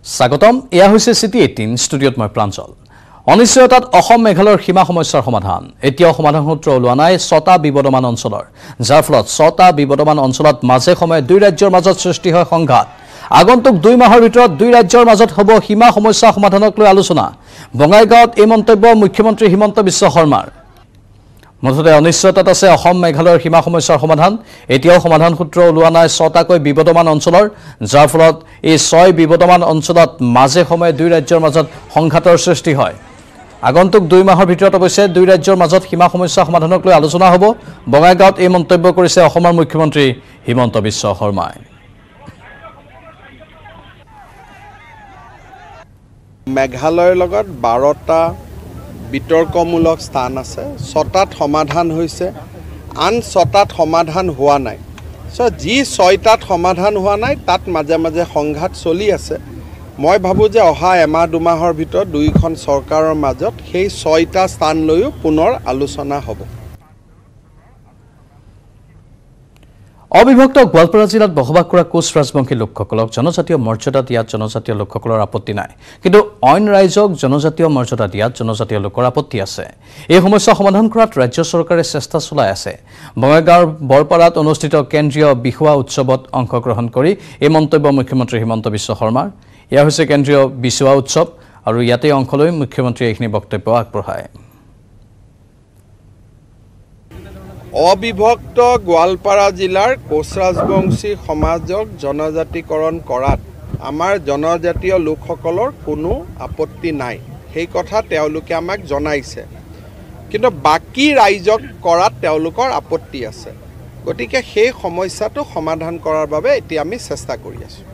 স্বাগতম এয়া হৈছে সিটি 18 ষ্টুডিঅত মই প্ৰাঞ্জল অনিশ্চয়তাত অসম মেঘালয়ৰ সীমা সমস্যাৰ সমাধান এতিয়াও সমাধান সূত্ৰ ওলোৱা নাই 6টা বিবদমান অঞ্চলৰ যাৰ ফলত 6টা বিবদমান অঞ্চলত মাজে সময়ে দুই ৰাজ্যৰ মাজত সৃষ্টি হয় সংঘাত আগন্তুক 2 মাহৰ ভিতৰত দুই ৰাজ্যৰ মাজত হ'ব সীমা সমস্যা সমাধানক লৈ আলোচনা বঙাইগাঁৱত এই মন্তব্য মুখ্যমন্ত্ৰী হিমন্ত বিশ্ব শৰ্মাৰ মুঠতে অনিশ্চয়তাত আছে অসম মেঘালয়ৰ সীমা সমস্যাৰ সমাধান এতিয়াও সমাধান সূত্ৰ ওলোৱা নাই 6টাকৈ বিবদমান অঞ্চলৰ যাৰ ফলত এই 6 বিবদমান অঞ্চলত মাজে সময়ে দুই ৰাজ্যৰ মাজত সংঘাতৰ সৃষ্টি হয় আগন্তুক 2 মাহৰ ভিতৰত অৱশ্যে দুই ৰাজ্যৰ মাজত সীমা সমস্যা সমাধানক লৈ আলোচনা হ'ব বঙাইগাঁৱত এই মন্তব্য কৰিছে অসমৰ মুখ্যমন্ত্ৰী হিমন্ত বিশ্ব শৰ্মাই মেঘালয়ৰ লগত 12টা বিতৰ্কমূলক স্থান আছে 6টাত সমাধান হৈছে আন 6টাত সমাধান হোৱা নাই সো যি 6টাত সমাধান হোৱা নাই তাত মাজে মাজে সংঘাত চলি আছে মই ভাবো যে অহা এমাহ দুমাহৰ ভিতৰত দুইখন চৰকাৰৰ মাজত সেই 6টা স্থান লৈও পুনৰ আলোচনা হ'ব অবিভক্ত গোৱালপাৰা জিলাত বসবাস কৰা কোচ-ৰাজবংশী লোকসকলক জনজাতীয় মৰ্যাদা দিয়াত জনজাতীয় লোকসকলৰ আপত্তি নাই কিন্তু অইন ৰাইজক জনজাতীয় মৰ্যাদা দিয়াত জনজাতীয় লোকৰ আপত্তি আছে এই সমস্যা সমাধান কৰাত ৰাজ্য চৰকাৰে চেষ্টা চলাই আছে বঙাইগাঁৱৰ বৰপাৰাত অনুষ্ঠিত কেন্দ্ৰীয় বিহুৱা উৎসৱত অংশগ্ৰহণ কৰি এই মন্তব্য মুখ্যমন্ত্ৰী হিমন্ত বিশ্ব শৰ্মাৰ এয়া হৈছে কেন্দ্ৰীয় বিহুৱা উৎসৱ আৰু ইয়াতে অংশ লৈ মুখ্যমন্ত্ৰীয়ে এইখিনি বক্তব্য আগবঢ়ায় অবিভক্ত গোৱালপাৰা জিলাৰ কোচ-ৰাজবংশী সমাজক জনজাতিকৰণ কৰাত আমাৰ জনজাতীয় লোকসকলৰ কোনো আপত্তি নাই সেই কথা তেওঁলোকে আমাক জনাইছে কিন্তু বাকি ৰাইজক কৰাত তেওঁলোকৰ আপত্তি আছে গতিকে সেই সমস্যাটো সমাধান কৰাৰ বাবে এতিয়া আমি চেষ্টা কৰি আছোঁ